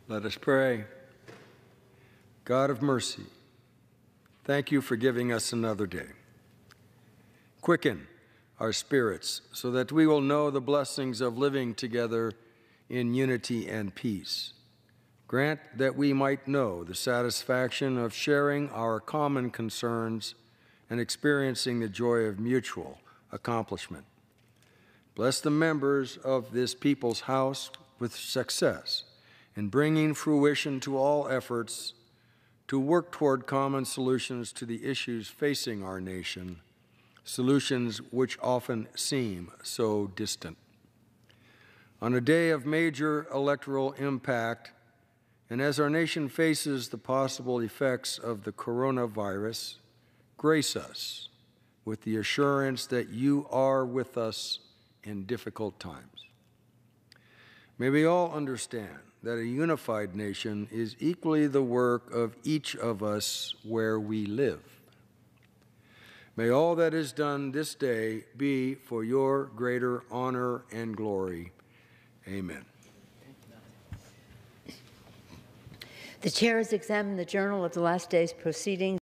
Let us pray. God of mercy, thank you for giving us another day. Quicken our spirits so that we will know the blessings of living together in unity and peace. Grant that we might know the satisfaction of sharing our common concerns and experiencing the joy of mutual accomplishment. Bless the members of this people's house with success in bringing fruition to all efforts to work toward common solutions to the issues facing our nation, solutions which often seem so distant. On a day of major electoral impact, and as our nation faces the possible effects of the coronavirus, grace us with the assurance that you are with us in difficult times. May we all understand that a unified nation is equally the work of each of us where we live. May all that is done this day be for your greater honor and glory. Amen. The chair has examined the journal of the last day's proceedings.